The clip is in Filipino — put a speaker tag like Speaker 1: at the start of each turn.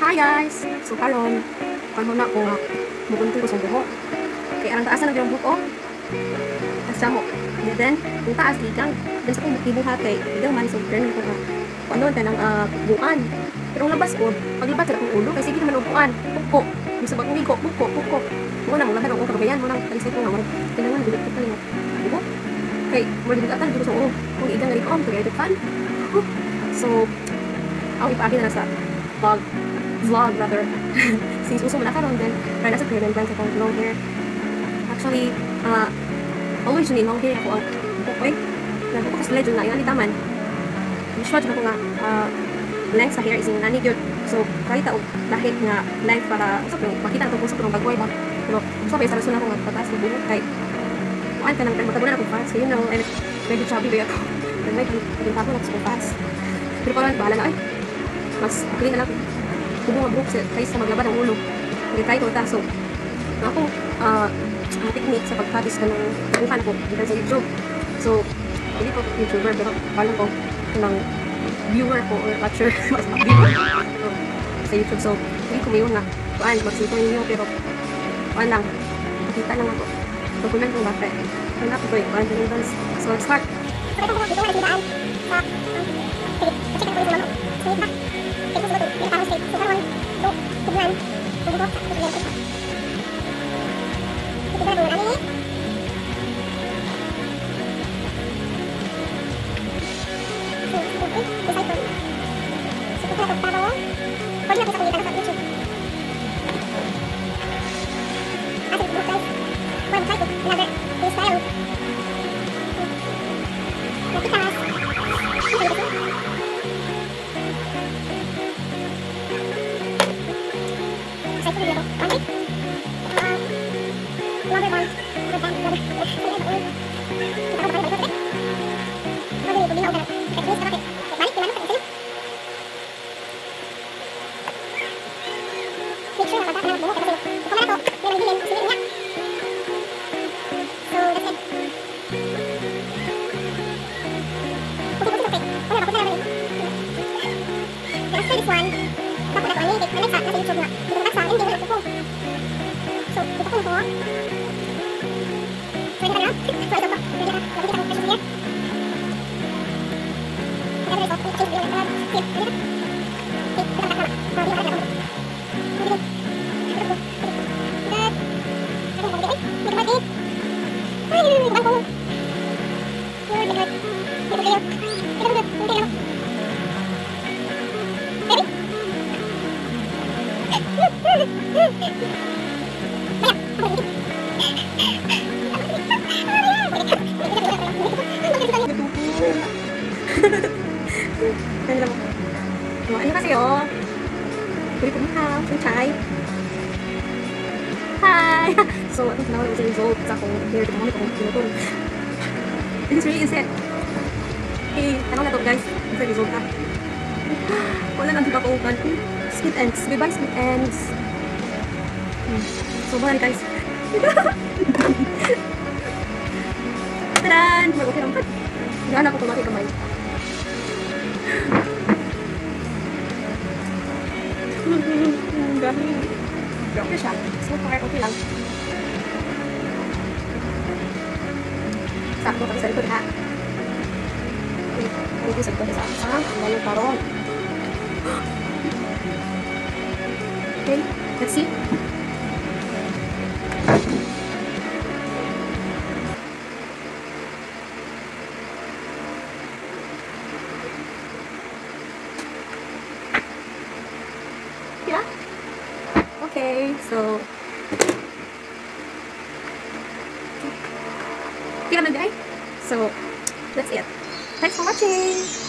Speaker 1: Hi guys! So karon, na ko nga mugunting ko sa buhok. Kaya ang taasan ng buhok ko, sa ho. And then, kung taas ligang, then sa kong ibuhat kay ligang man, so ganun ko nga kung ano ka ng buuan. Pero ang labas ko, paglabas ka akong ulo, kasi hindi naman upuan, puko. Yung sa bagong ligo, puko. Buko na, mula ka ng kagabayan mo lang, talisay ko nga, kailangan bilit ko tayo. Buko. Kay, maligatan, dito sa ulo. Kung igang nga ligo, kaya ito fan. So, ako ipaagi na sa vlog rather. Since uso mo na karon, then try na sa remembrance akong long hair. Actually, always yun long hair ako ang bukoy. Nabuko ko sa legend na yung anitaman. Usual dyan ako nga length sa hair is yung nani yun. So, kahit ako dahil nga length para makita na ito kung sa kung bagway ba. Pero, sabi, sa rason ako nga pataas ng buhok. Kahit, kuhaan ka nang matabunan ako fast. So, you know, and medyo chubby ba ako. And may pagkintako na ako fast. Pero parang bahala na ay. Mas clean na lang. Kubo nga buhok kaysa maglaba ng ulo. Nag-try ko ita. So, ako, technique sa pagpatis ng bukan ko dito sa YouTube. So, hindi ko YouTuber, pero paano ko ng viewer ko or watcher mas viewer sa YouTube. So, hindi ko mayon nga kuan magsito ninyo, pero kuan lang makita lang ako document kong bakit hanap ko yung kuan din. So, let's start. So, ito ko dito ay tinaan sa check ko yung mama so ito ito ko yung parang state so karon to tignan so buko sa tignan ko tignan ko ani 안녕하세요. 우리 봄이랑 sunshine. Hi. So, now it was a result sa akong hair dito kami kung pinutol. This is really insane. Hey, tanong na to guys. It's a result na. Wala nang diba ko upan. Split ends. Goodbye split ends. So, bali guys. Tadan! Mag-okay lang pa. Gaan ako kumaki kamay. Okay siya. So, okay lang. Sakto kami sa likod ha. Hindi sa likod sa ang lalong parong. Okay, let's see. Yeah. Okay, so so that's it. Thanks for watching.